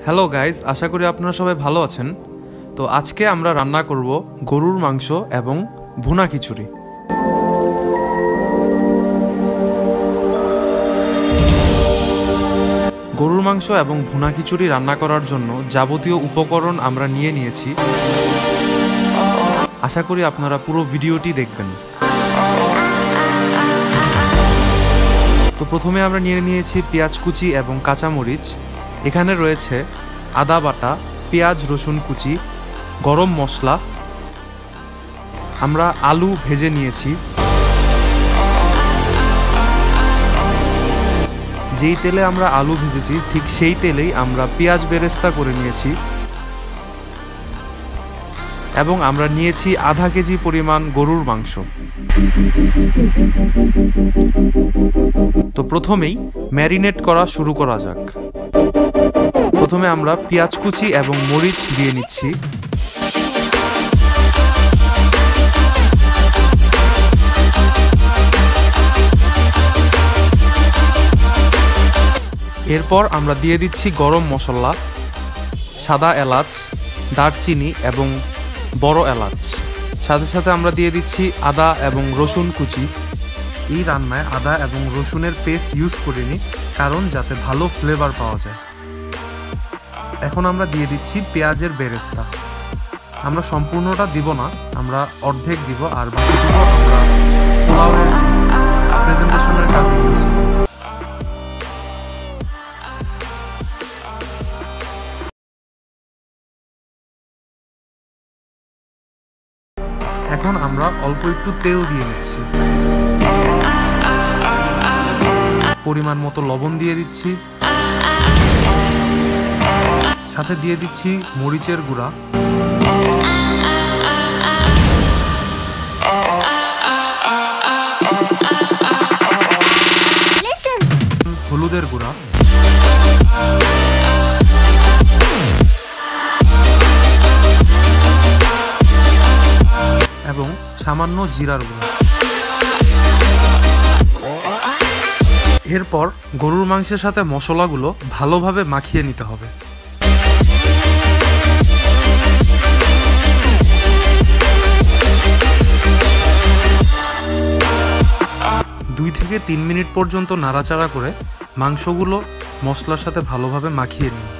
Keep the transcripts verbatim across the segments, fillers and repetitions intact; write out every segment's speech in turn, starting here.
Hello guys, আশা করি আপনারা সবাই ভালো আছেন। তো আজকে আমরা রান্না করব গরুর মাংস এবং ভুনা খিচুড়ি। গরুর মাংস এবং ভুনা খিচুড়ি রান্না করার জন্য যাবতীয় উপকরণ আমরা নিয়ে নিয়েছি। আশা করি আপনারা পুরো ভিডিওটি দেখবেন। তো প্রথমে আমরা নিয়ে নিয়েছি পেঁয়াজ কুচি এবং কাঁচামরিচ। এখানে রয়েছে আদা বাটা, পেঁয়াজ রসুন কুচি, গরম মশলা। আমরা আলু ভেজে নিয়েছি। যেই তেলে আমরা আলু ভেজেছি ঠিক সেই তেলেই আমরা পেঁয়াজ বেরেস্তা করে নিয়েছি এবং আমরা নিয়েছি আধা কেজি পরিমাণ গরুর মাংস। তো প্রথমেই ম্যারিনেট করা শুরু করা যাক। প্রথমে আমরা পেঁয়াজ কুচি এবং মরিচ দিয়ে নিচ্ছি। এরপর আমরা দিয়ে দিচ্ছি গরম মশলা, সাদা এলাচ, দারচিনি এবং বড় এলাচ। সাথে সাথে আমরা দিয়ে দিচ্ছি আদা এবং রসুন কুচি। এই রান্নায় আদা এবং রসুনের পেস্ট ইউজ করিনি, কারণ যাতে ভালো ফ্লেভার পাওয়া যায়। এখন আমরা দিয়ে দিচ্ছি পেঁয়াজের বেরেস্তা। আমরা সম্পূর্ণটা দিব না, আমরা অর্ধেক দিব, আর বাকি দিব আমরা পোলাওয়ের প্রেজেন্টেশনের কাজে ইউজ করব। এখন আমরা অল্প একটু তেল দিয়ে নিচ্ছি। পরিমাণ মতো লবণ দিয়ে দিচ্ছি। সাথে দিয়ে দিচ্ছি মরিচের গুঁড়া, হলুদের গুঁড়া এবং সামান্য জিরার গুঁড়া। এরপর গরুর মাংসের সাথে মশলাগুলো ভালোভাবে মাখিয়ে নিতে হবে। দুই থেকে তিন মিনিট পর্যন্ত নাড়াচাড়া করে মাংসগুলো মশলার সাথে ভালোভাবে মাখিয়ে নিন।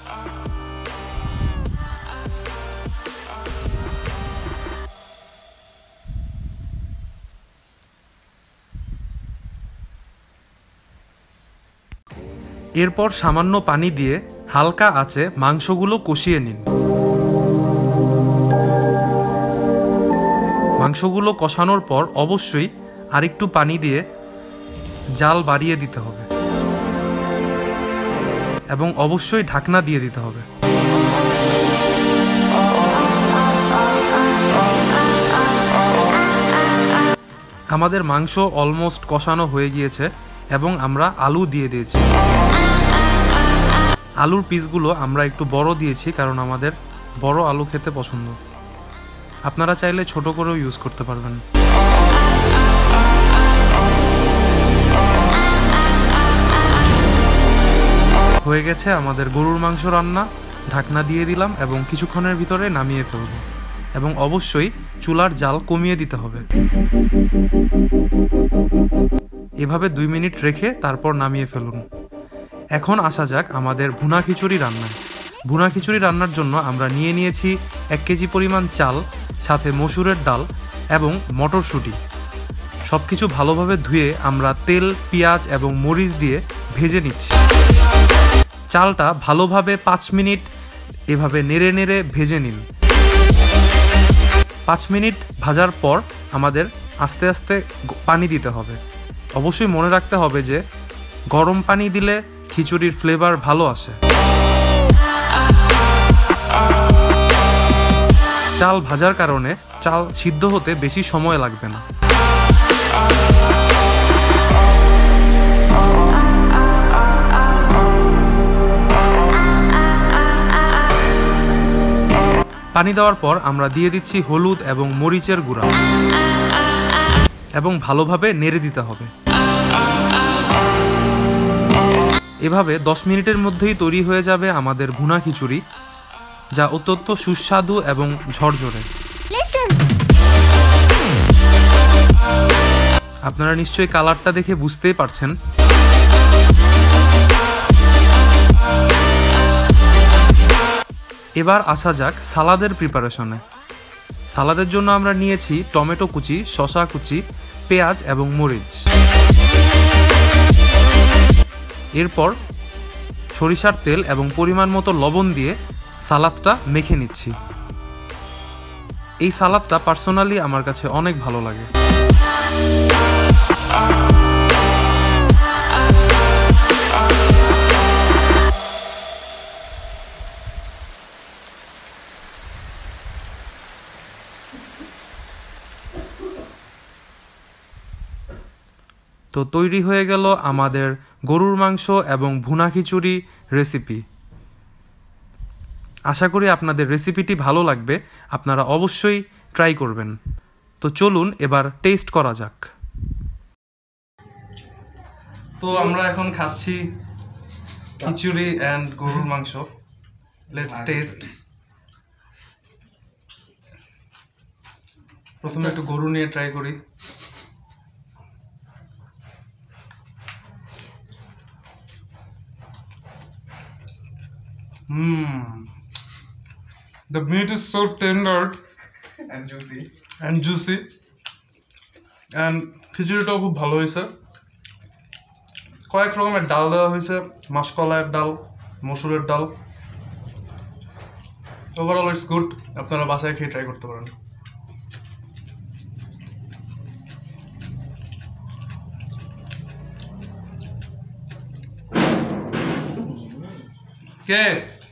এরপর সামান্য পানি দিয়ে হালকা আঁচে মাংসগুলো কষিয়ে নিন। মাংসগুলো কষানোর পর অবশ্যই আরেকটু পানি দিয়ে জাল বাড়িয়ে দিতে হবে এবং অবশ্যই ঢাকনা দিয়ে দিতে হবে। আমাদের মাংস অলমোস্ট কষানো হয়ে গিয়েছে এবং আমরা আলু দিয়ে দিয়েছি। আলুর পিসগুলো আমরা একটু বড় দিয়েছি, কারণ আমাদের বড় আলু খেতে পছন্দ। আপনারা চাইলে ছোট করেও ইউজ করতে পারবেন। হয়ে গেছে আমাদের গরুর মাংস রান্না। ঢাকনা দিয়ে দিলাম এবং কিছুক্ষণের ভিতরে নামিয়ে ফেলব এবং অবশ্যই চুলার জাল কমিয়ে দিতে হবে। এভাবে দুই মিনিট রেখে তারপর নামিয়ে ফেলুন। এখন আসা যাক আমাদের ভুনা খিচুড়ি রান্নায়। ভুনা খিচুড়ি রান্নার জন্য আমরা নিয়ে নিয়েছি এক কেজি পরিমাণ চাল, সাথে মসুরের ডাল এবং মটরশুঁটি। সব কিছু ভালোভাবে ধুয়ে আমরা তেল, পেঁয়াজ এবং মরিচ দিয়ে ভেজে নিচ্ছি। চালটা ভালোভাবে পাঁচ মিনিট এভাবে নেড়ে নেড়ে ভেজে নিন। পাঁচ মিনিট ভাজার পর আমাদের আস্তে আস্তে পানি দিতে হবে। অবশ্যই মনে রাখতে হবে যে গরম পানি দিলে খিচুড়ির ফ্লেভার ভালো আসে। চাল ভাজার কারণে চাল সিদ্ধ হতে বেশি সময় লাগবে না। পানি দেওয়ার পর আমরা দিয়ে দিচ্ছি হলুদ এবং মরিচের গুঁড়া এবং ভালোভাবে নেড়ে দিতে হবে। এভাবে দশ মিনিটের মধ্যেই তৈরি হয়ে যাবে আমাদের ভুনা খিচুড়ি, যা অত্যন্ত সুস্বাদু এবং ঝরঝরে। আপনারা নিশ্চয়ই কালারটা দেখে বুঝতেই পারছেন। এবার আসা যাক সালাদের প্রিপারেশনে। সালাদের জন্য আমরা নিয়েছি টমেটো কুচি, শসা কুচি, পেঁয়াজ এবং মরিচ। এরপর সরিষার তেল এবং পরিমাণ মতো লবণ দিয়ে সালাদটা মেখে নিচ্ছি। এই সালাদটা পার্সোনালি আমার কাছে অনেক ভালো লাগে। তো তৈরি হয়ে গেল আমাদের গরুর মাংস এবং ভুনা খিচুড়ি রেসিপি। আশা করি আপনাদের রেসিপিটি ভালো লাগবে, আপনারা অবশ্যই ট্রাই করবেন। তো চলুন এবার টেস্ট করা যাক। তো আমরা এখন খাচ্ছি খিচুড়ি অ্যান্ড গরুর মাংস। Let's taste. প্রথমে একটু গরু নিয়ে ট্রাই করি। Mmm. The meat is so tender and juicy. and juicy. And খিচুড়িটাও খুব ভালো হয়েছে। কয়েক রকমের ডাল দেওয়া হয়েছে, মাসকলাইয়ের ডাল, মসুরের ডাল। Overall it's good. আপনারা বাসায় খেয়ে ট্রাই করতে পারেন। কে